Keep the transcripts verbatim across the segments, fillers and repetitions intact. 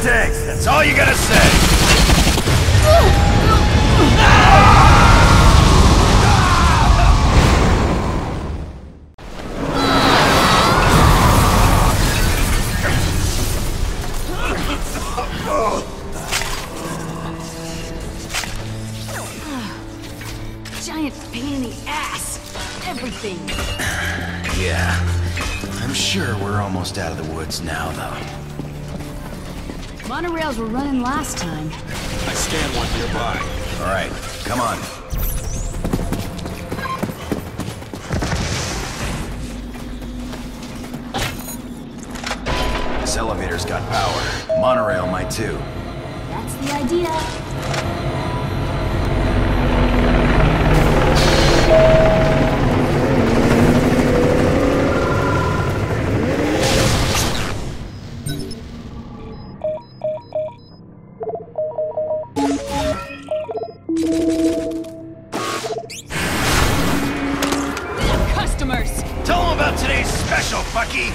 tanks, that's all you gotta say! Giant pain in the ass! Everything! Yeah. I'm sure we're almost out of the woods now, though. Monorails were running last time. I stand one nearby. All right, come on. This elevator's got power. Monorail might too. That's the idea. Customers! Tell them about today's special, Bucky!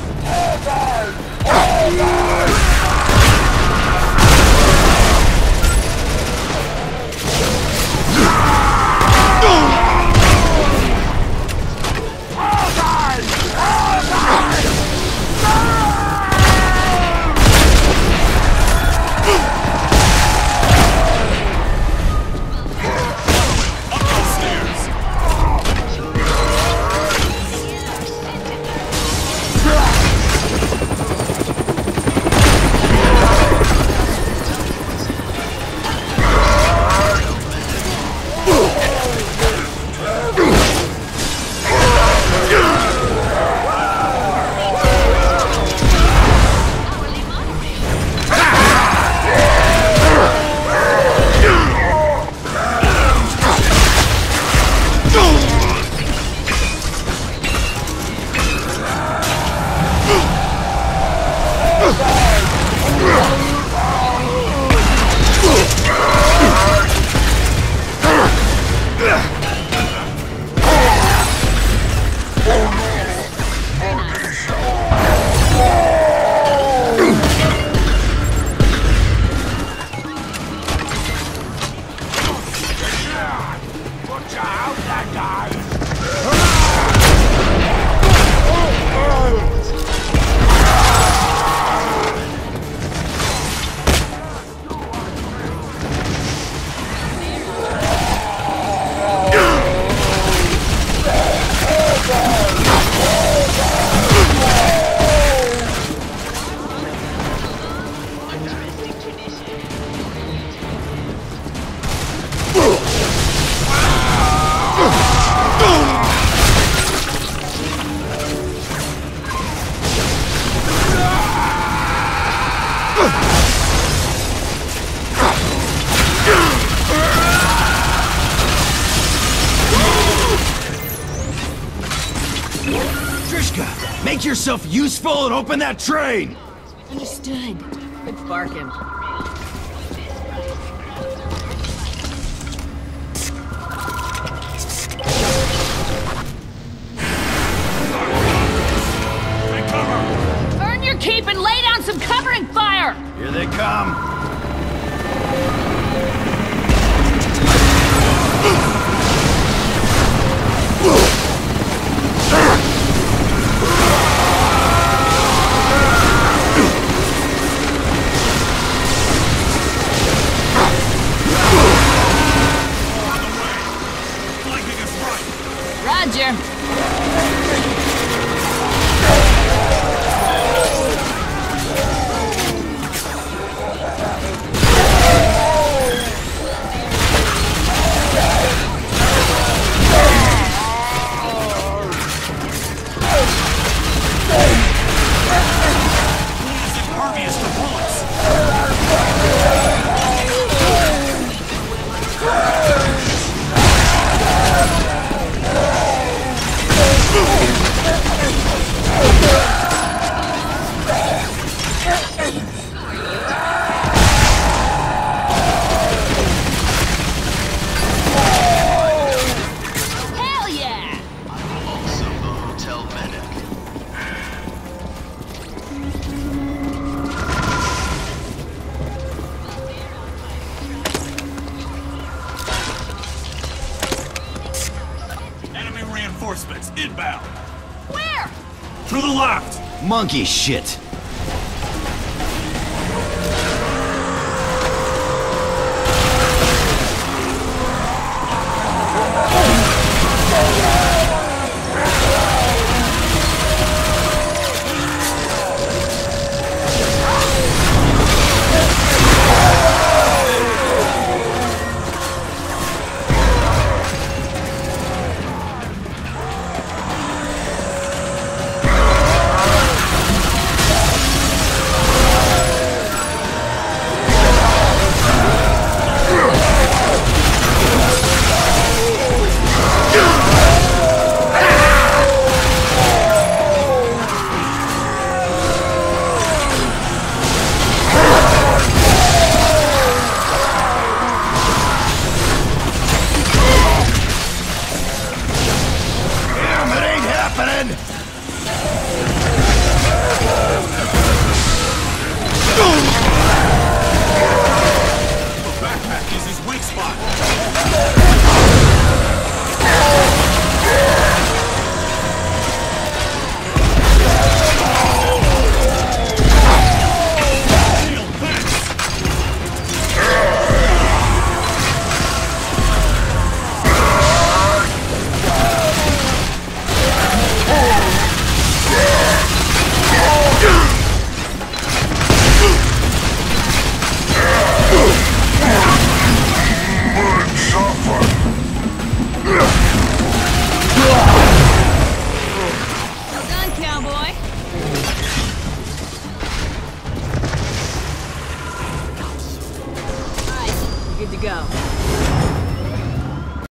Make yourself useful and open that train! Understood. Good barking. Earn your keep and lay down some covering fire! Here they come. Roger. the left! Monkey shit.